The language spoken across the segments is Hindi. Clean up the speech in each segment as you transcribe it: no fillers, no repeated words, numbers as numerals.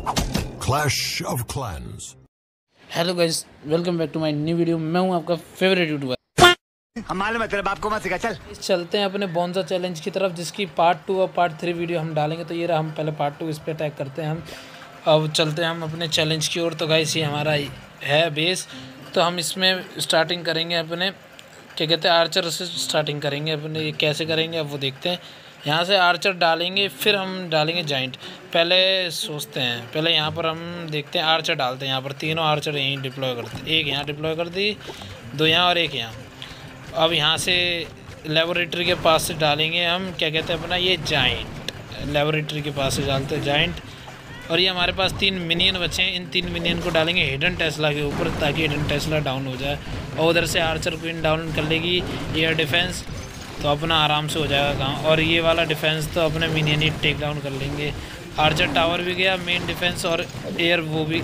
Clash of Clans। Hello guys, welcome back to my new video. मैं हूं आपका फेवरेट यूट्यूबर। हम मालूम है तेरे बाप को मत सिखा, चल। चलते हैं अपने बोनसा चैलेंज की तरफ, जिसकी पार्ट 2 और पार्ट 3 वीडियो हम डालेंगे। तो ये रहा, हम पहले पार्ट 2 इस पर अटैक करते हैं। हम अब चलते हैं हम अपने चैलेंज की ओर। तो गाइस ये हमारा है बेस। तो हम इसमें स्टार्टिंग करेंगे अपने क्या कहते हैं आर्चर से स्टार्टिंग करेंगे अपने। ये कैसे करेंगे अब वो देखते हैं। यहाँ से आर्चर डालेंगे, फिर हम डालेंगे जाइंट। पहले सोचते हैं, पहले यहाँ पर हम देखते हैं आर्चर डालते हैं। यहाँ पर तीनों आर्चर यहीं डिप्लॉय करते हैं। एक यहाँ डिप्लॉय कर दी, 2 यहाँ और 1 यहाँ। अब यहाँ से लेबोरेटरी के पास से डालेंगे हम क्या कहते हैं अपना ये जाइंट। लेबोरेटरी के पास से डालते हैं जाइंट। और ये हमारे पास 3 मिनियन बचे हैं। इन 3 मिनियन को डालेंगे हिडन टेस्ला के ऊपर, ताकि हिडन टेस्ला डाउन हो जाए। और उधर से आर्चर क्वीन डाउन कर लेगी एयर डिफेंस, तो अपना आराम से हो जाएगा काम। और ये वाला डिफेंस तो अपने मिनियन ही टेक डाउन कर लेंगे। आर्चर टावर भी गया, मेन डिफेंस और एयर वो भी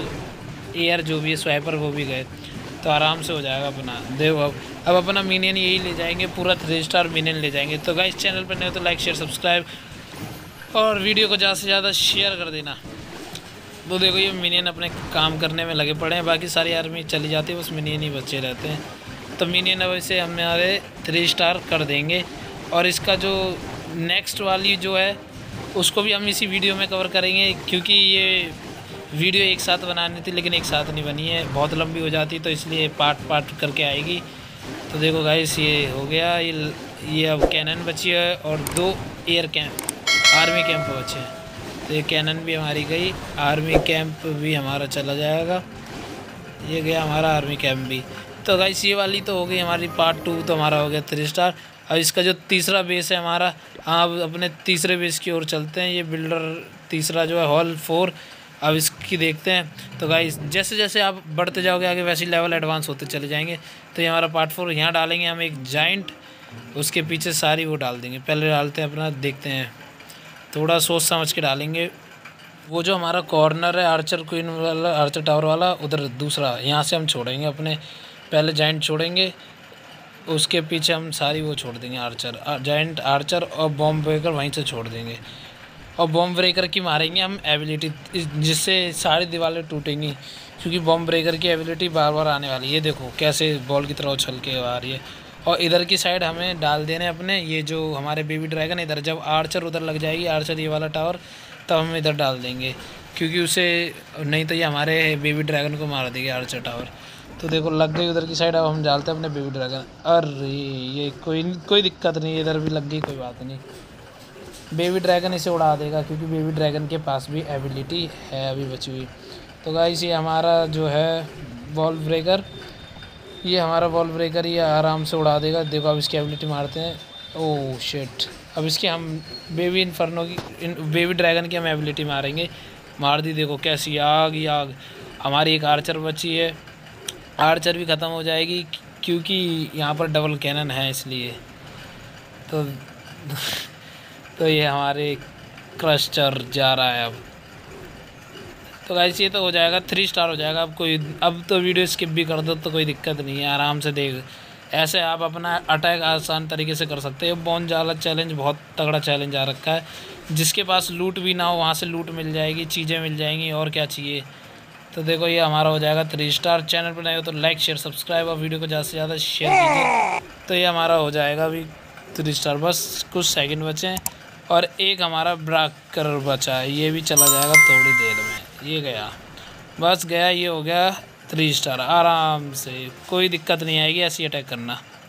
एयर जो भी है स्वाइपर वो भी गए, तो आराम से हो जाएगा अपना। देखो अब अपना मिनियन यही ले जाएंगे, पूरा 3 स्टार मिनियन ले जाएंगे। तो गाइस चैनल पर नए हो तो लाइक शेयर सब्सक्राइब और वीडियो को ज़्यादा से ज़्यादा शेयर कर देना। तो देखो ये मिनियन अपने काम करने में लगे पड़े हैं, बाकी सारी आर्मी चली जाती है, बस मिनियन ही बचे रहते हैं। तो मिनियन अब इसे हमारे 3 स्टार कर देंगे। और इसका जो नेक्स्ट वाली जो है उसको भी हम इसी वीडियो में कवर करेंगे, क्योंकि ये वीडियो एक साथ बनानी थी लेकिन एक साथ नहीं बनी है, बहुत लंबी हो जाती, तो इसलिए पार्ट करके आएगी। तो देखो गाइस ये हो गया। ये अब कैनन बची है और 2 एयर कैंप आर्मी कैंप बचे हैं। तो ये कैनन भी हमारी गई, आर्मी कैंप भी हमारा चला जाएगा। ये गया हमारा आर्मी कैंप भी। तो गाइस ये वाली तो हो गई हमारी पार्ट 2, तो हमारा हो गया 3 स्टार। अब इसका जो तीसरा बेस है हमारा, अब अपने तीसरे बेस की ओर चलते हैं। ये बिल्डर तीसरा जो है हॉल 4, अब इसकी देखते हैं। तो गाइस जैसे जैसे आप बढ़ते जाओगे आगे, वैसे लेवल एडवांस होते चले जाएंगे। तो ये हमारा पार्ट 4। यहाँ डालेंगे हम एक जाइंट, उसके पीछे सारी वो डाल देंगे। पहले डालते हैं अपना, देखते हैं, थोड़ा सोच समझ के डालेंगे। वो जो हमारा कॉर्नर है आर्चर क्वीन वाला, आर्चर टावर वाला, उधर दूसरा यहाँ से हम छोड़ेंगे अपने। पहले जाइंट छोड़ेंगे, उसके पीछे हम सारी वो छोड़ देंगे आर्चर, जाइंट आर्चर और बॉम्ब ब्रेकर वहीं से छोड़ देंगे। और बॉम्ब ब्रेकर की मारेंगे हम एबिलिटी, जिससे सारी दीवारें टूटेंगी, क्योंकि बॉम्ब ब्रेकर की एबिलिटी बार बार आने वाली है। ये देखो कैसे बॉल की तरह उछल के आ रही है। और इधर की साइड हमें डाल देने अपने ये जो हमारे बेबी ड्रैगन। इधर जब आर्चर उधर लग जाएगी, आर्चर ये वाला टावर, तब हम इधर डाल देंगे, क्योंकि उसे नहीं तो ये हमारे बेबी ड्रैगन को मार देगी आर्चर टावर। तो देखो लग गई उधर की साइड। अब हम डालते हैं अपने बेबी ड्रैगन। अरे ये कोई दिक्कत नहीं, इधर भी लग गई, कोई बात नहीं। बेबी ड्रैगन इसे उड़ा देगा, क्योंकि बेबी ड्रैगन के पास भी एबिलिटी है अभी बची हुई। तो गाइस ये हमारा जो है बॉल ब्रेकर, ये हमारा बॉल ब्रेकर ये आराम से उड़ा देगा। देखो अब इसकी एबिलिटी मारते हैं। ओह शिट, अब इसकी हम बेबी इन्फर्नो की बेबी ड्रैगन की हम एबिलिटी मारेंगे। मार दी, देखो कैसी आग ही आग। हमारी एक आर्चर बची है, आर्चर भी ख़त्म हो जाएगी, क्योंकि यहाँ पर डबल कैनन है इसलिए। तो ये हमारे क्रस्टर जा रहा है अब। तो गाइस ये तो हो जाएगा 3 स्टार हो जाएगा। अब तो वीडियो स्किप भी कर दो तो कोई दिक्कत नहीं है, आराम से देख। ऐसे आप अपना अटैक आसान तरीके से कर सकते हो। बोन जाला चैलेंज बहुत तगड़ा चैलेंज आ रखा है, जिसके पास लूट भी ना हो वहाँ से लूट मिल जाएगी, चीज़ें मिल जाएंगी, और क्या चाहिए। तो देखो ये हमारा हो जाएगा 3 स्टार। चैनल पर नए हो तो लाइक शेयर सब्सक्राइब और वीडियो को ज़्यादा से ज़्यादा शेयर कीजिए। तो ये हमारा हो जाएगा अभी 3 स्टार। बस कुछ सेकंड बचे हैं और एक हमारा ब्राकर बचा है, ये भी चला जाएगा थोड़ी देर में। ये गया, बस गया, ये हो गया 3 स्टार। आराम से कोई दिक्कत नहीं आएगी, ऐसी अटैक करना।